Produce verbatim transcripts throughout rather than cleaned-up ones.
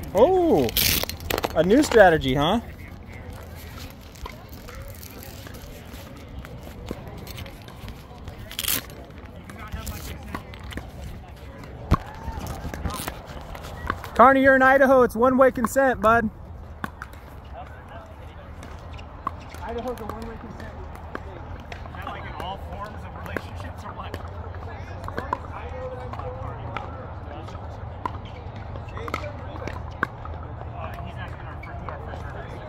Oh, a new strategy, huh? Carney, you're in Idaho. It's one-way consent, bud. Idaho's a one-way consent. Is that like in all forms of relationships or what? Uh, he's asking our first, who our first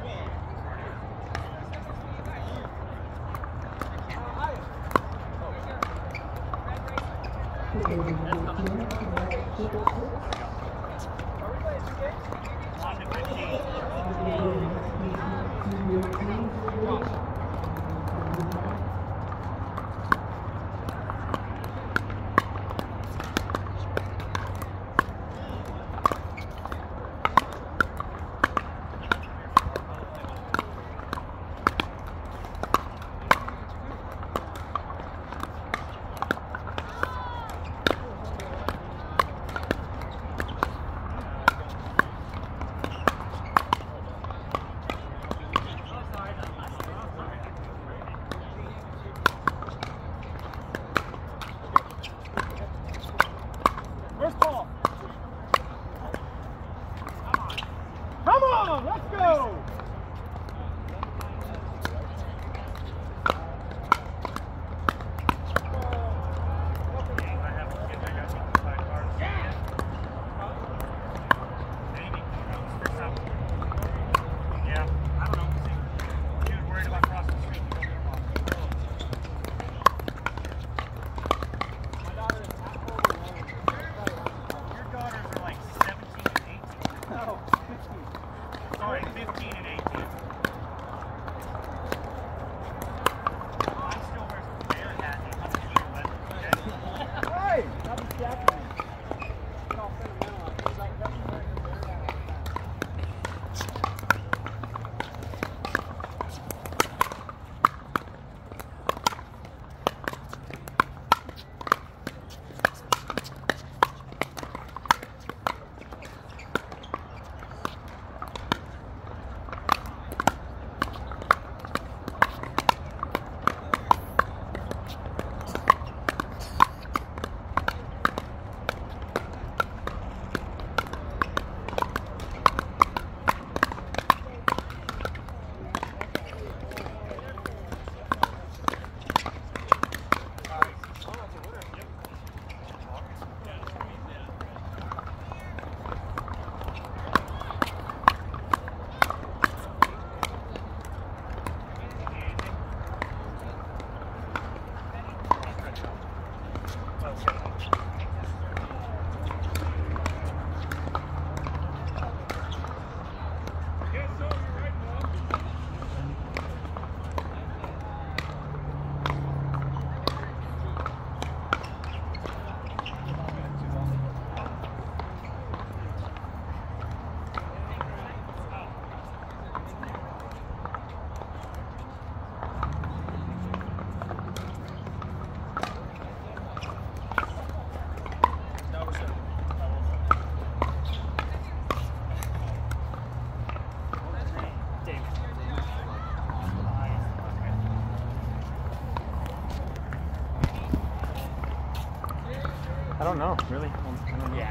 I don't know, really. Yeah.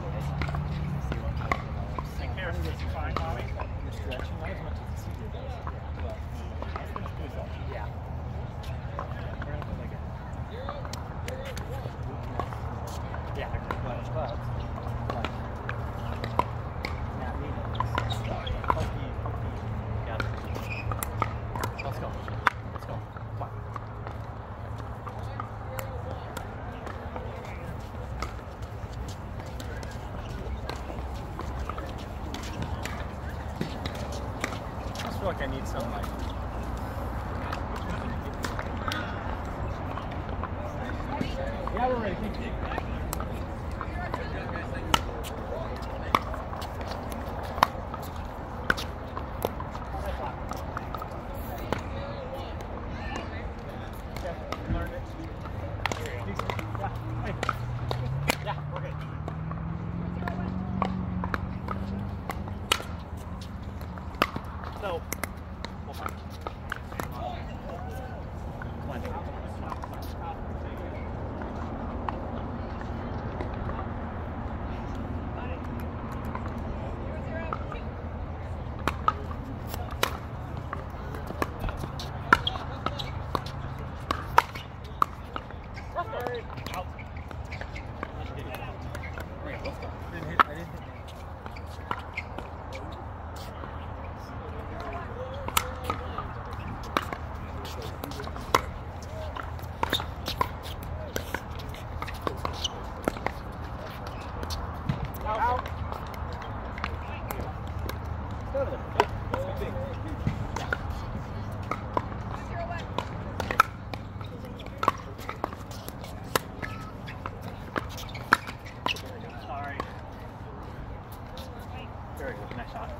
Take care of fifty-five, Bobby. You're stretching not as much as the senior does. Yeah. Yeah. But, but, like, not needed. Healthy, healthy. Yeah. Let's go. Let's go. Come on. I feel like I need some, like, yeah, we're ready. Thank you. Very good. Nice shot.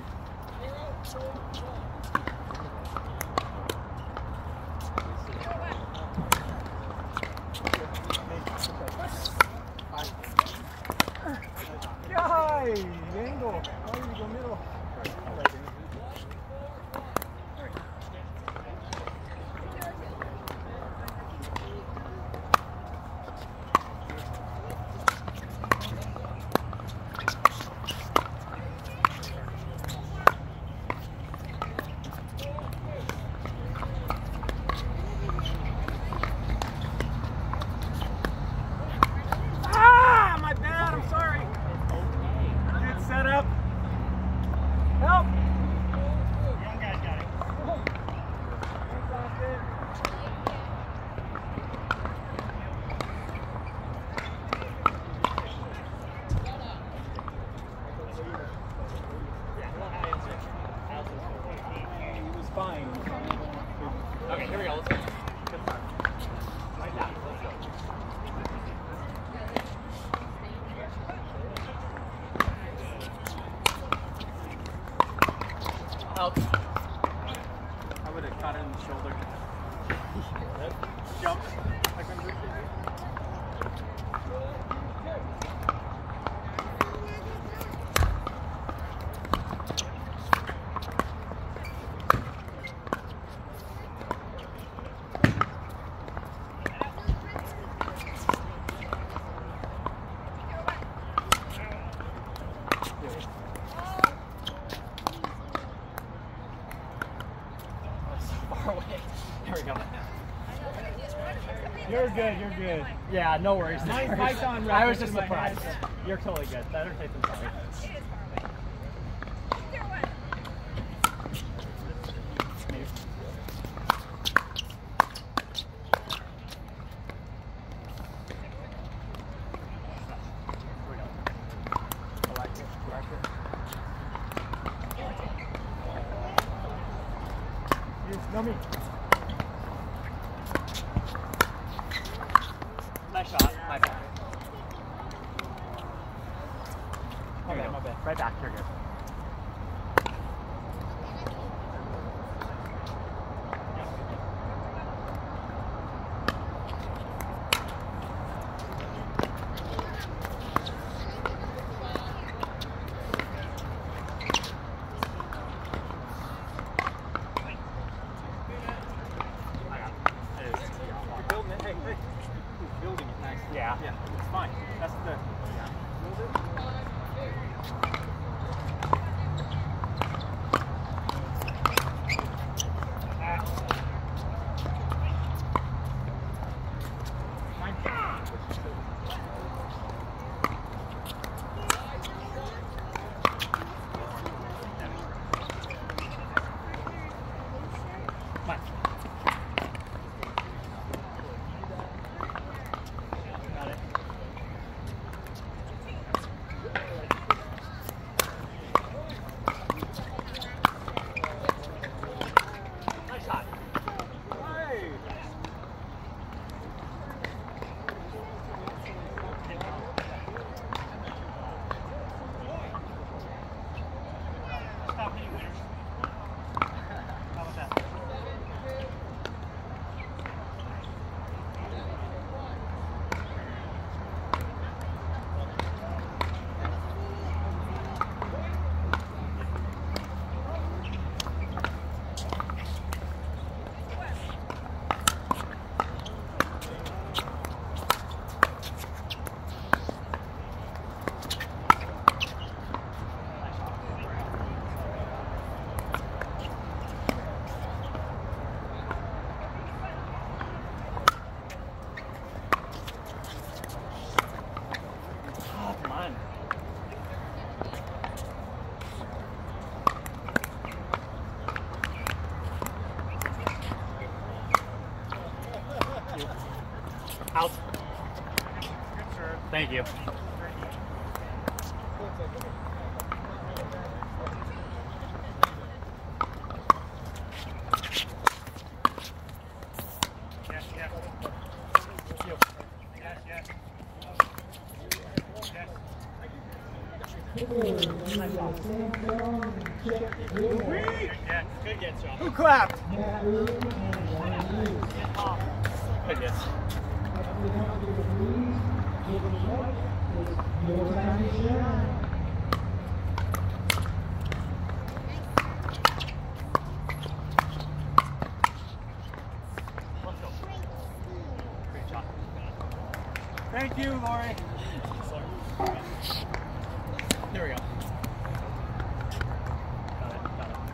Yay! Angle. Oh, you go middle. Fine. Okay, here we go. Let's go. Good start. Right now. Let's go. Help. I would have caught it in the shoulder. Jump. Like when Bruce did. There we go. You're good, you're good. Yeah, no worries. Nice Python I was just reference in my surprised. head. You're totally good. Better safe than sorry. No me. Nice shot. My bad. My bad, my bad. Right back. You're good. Yeah. Yeah, it's fine. That's the. Yeah. Out. Thank you. Yes, yes. Yes, yes. Yes. Nice job. Good get. Good get, Josh. Who clapped? Good get. Thank you, Lori. There we go. Got it, got it.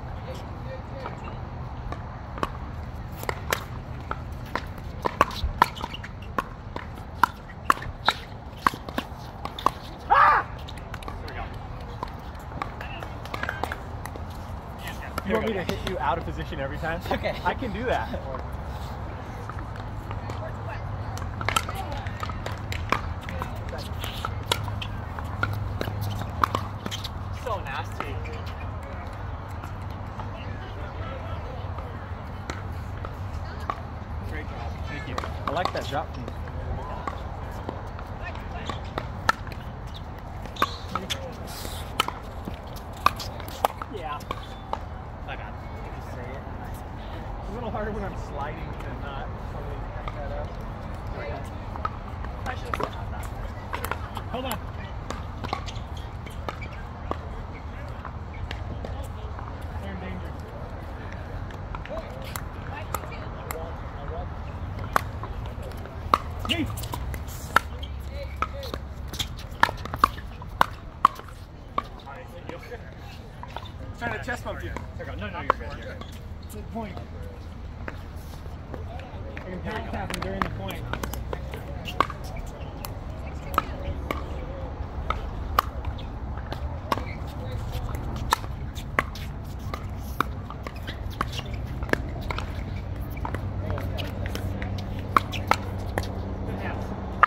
Ah! There we go. You want me to hit you out of position every time? Okay. I can do that. So nasty. Great job. Thank you. I like that drop. Yeah. I got it. Just say it. It's a little harder when I'm sliding than not. Somebody pick that up. I should have said that. Hold on. They're in danger. Me. Trying to chest bump you. There we go. No, no, you're good. You're good. Good point. I can pass tap him during the point. Good hands.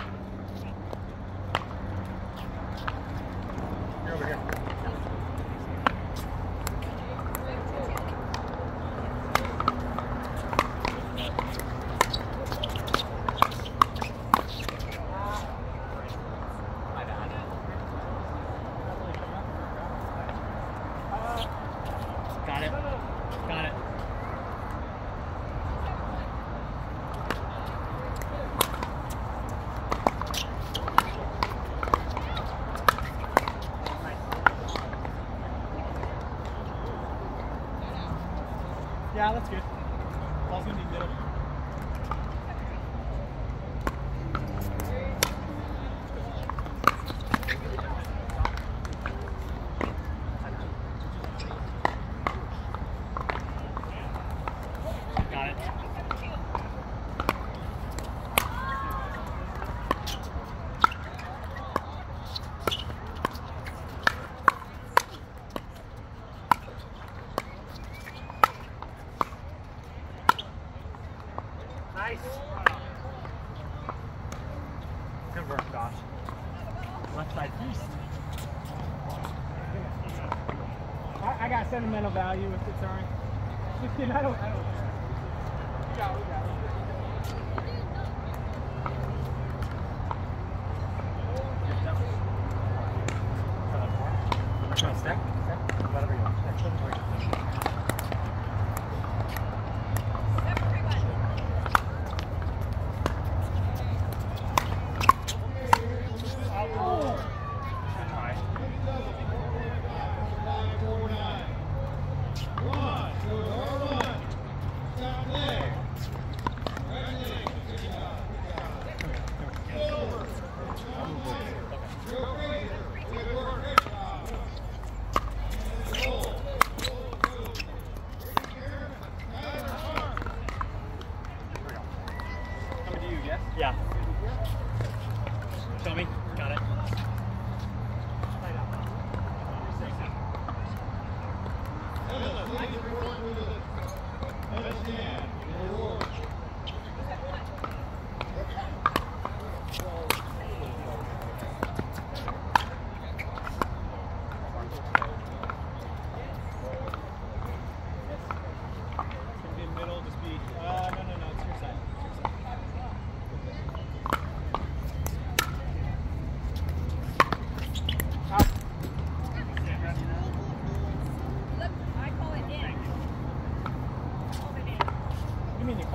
You're over here. Got it. Got it. Yeah, that's good. Ball's gonna be middle. Got it. Nice. Good work, Josh. Left side feast. I, I got sentimental value with it, sorry. Just kidding, I don't, I don't. We got it, we got it. Come on, step, step, whatever you want. Step, step, step.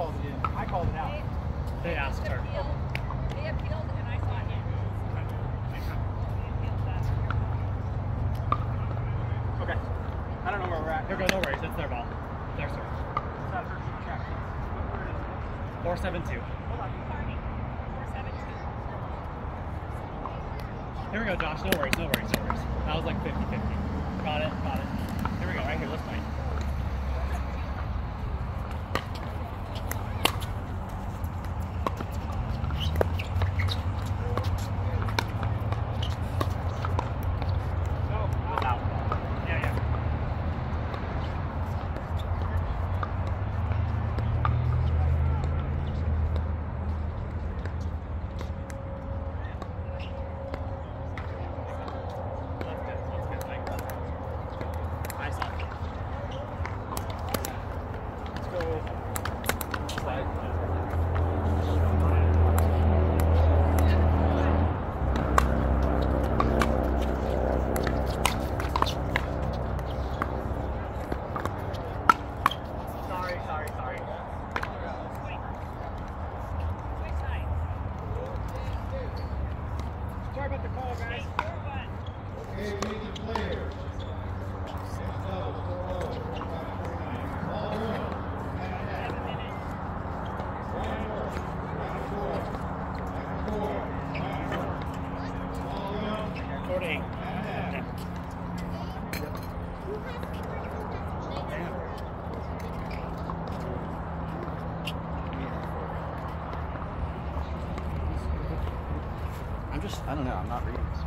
called it in. I called it out. They asked her. They appealed and I saw it. Okay. I don't know where we're at. Here we go, no worries. It's their ball. Their serve. It's not first check. Where is it? four seven two. Hold on. Carney. four seven two. Here we go, Josh. No worries, no worries, no worries. That was like fifty fifty. Got it, got it. Here we go, right here. Let's play. I'm just, I don't know, I'm not reading this.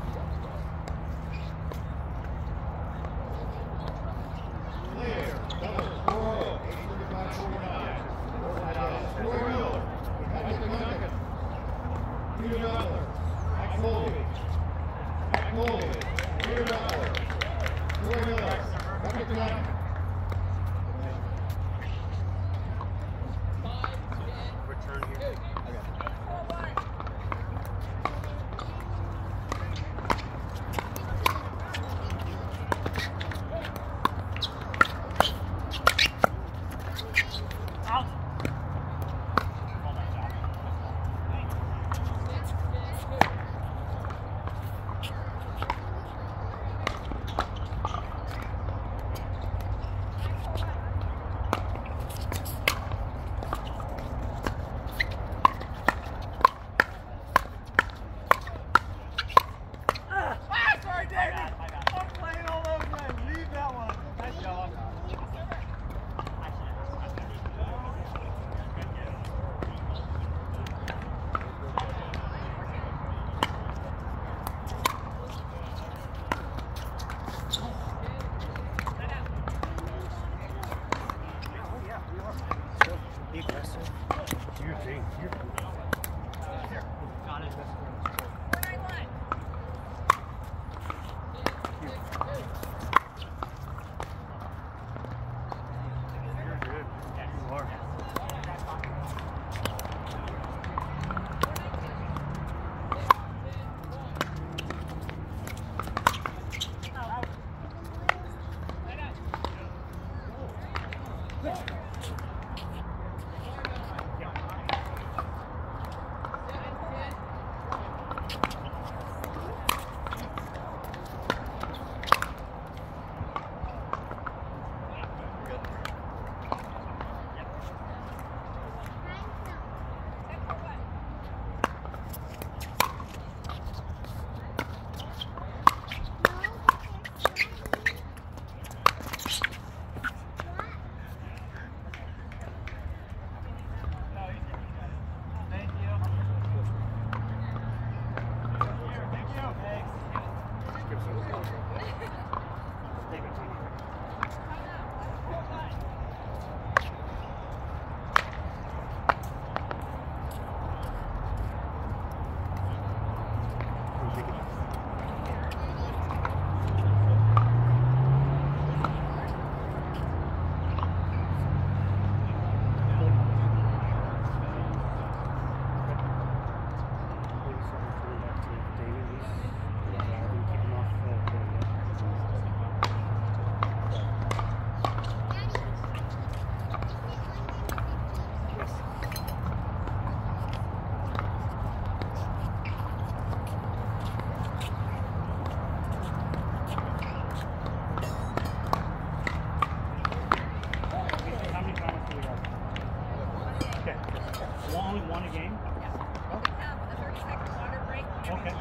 only one a game? Yeah. We have a thirty second water break. Okay.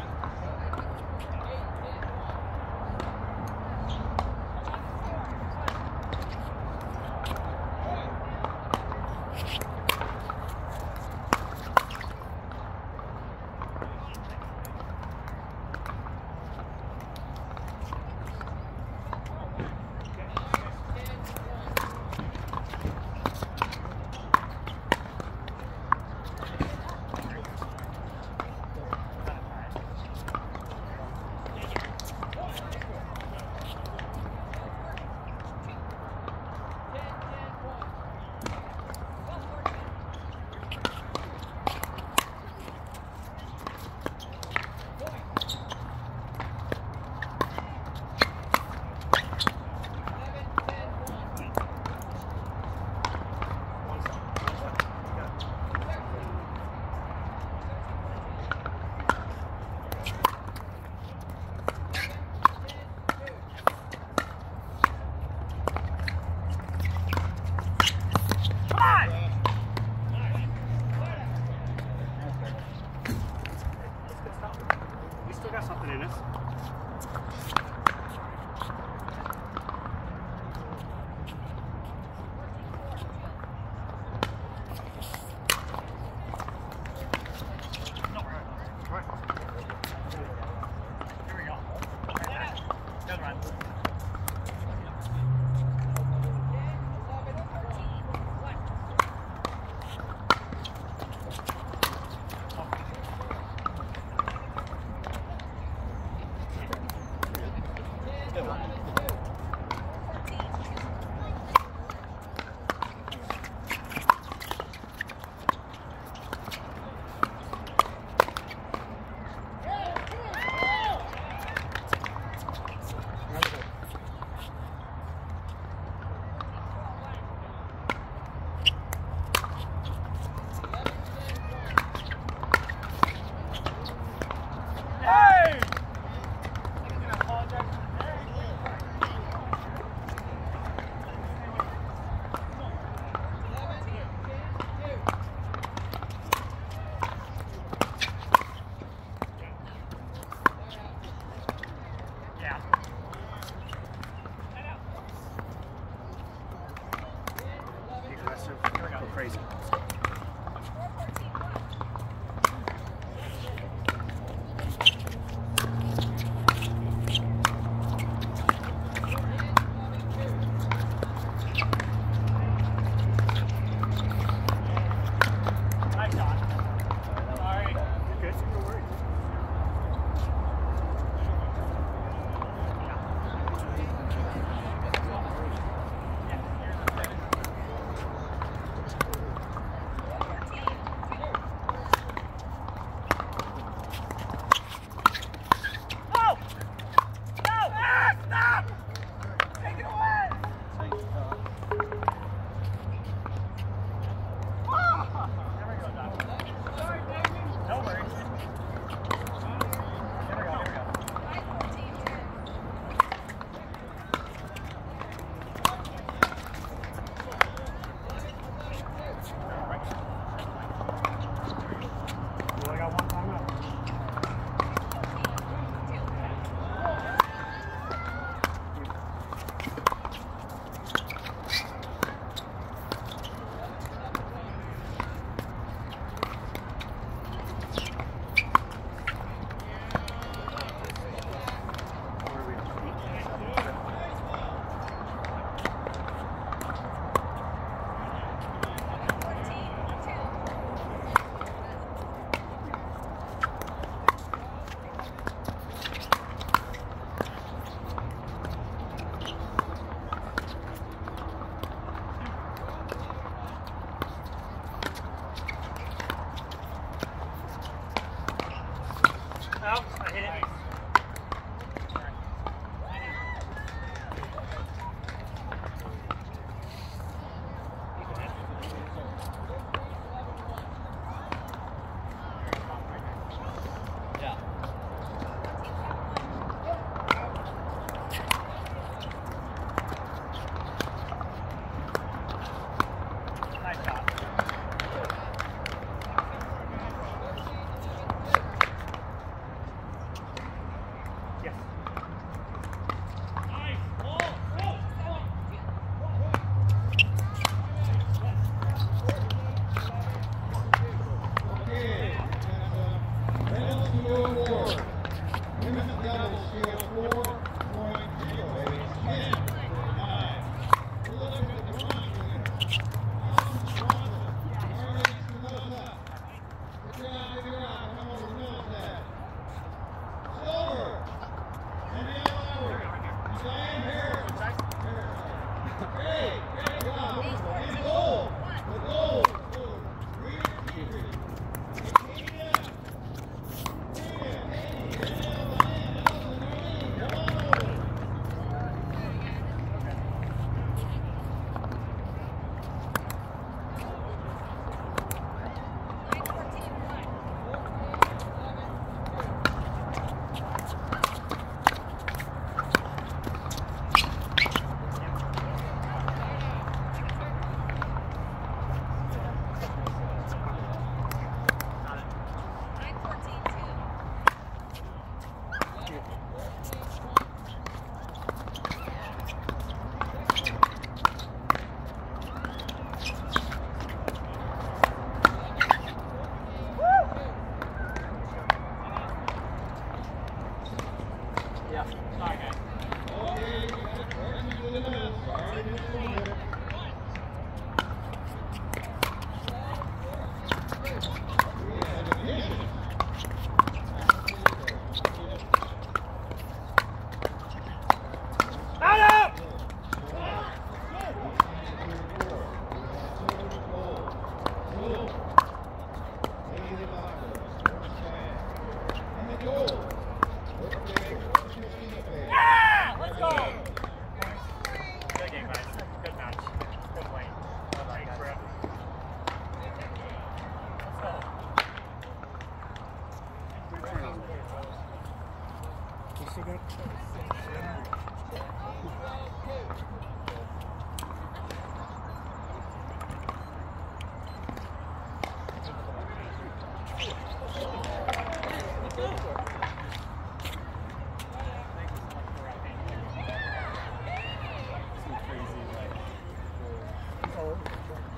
Crazy.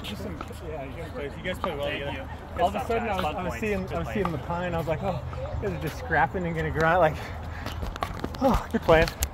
Just some, yeah, you guys play, you guys play well Thank together. you. All of Good a stuff, sudden, guys. I was, Fun I was points. seeing, Good I was play. seeing the pine. I was like, oh, you guys are just scrapping and gonna grind. Like, oh, good playing.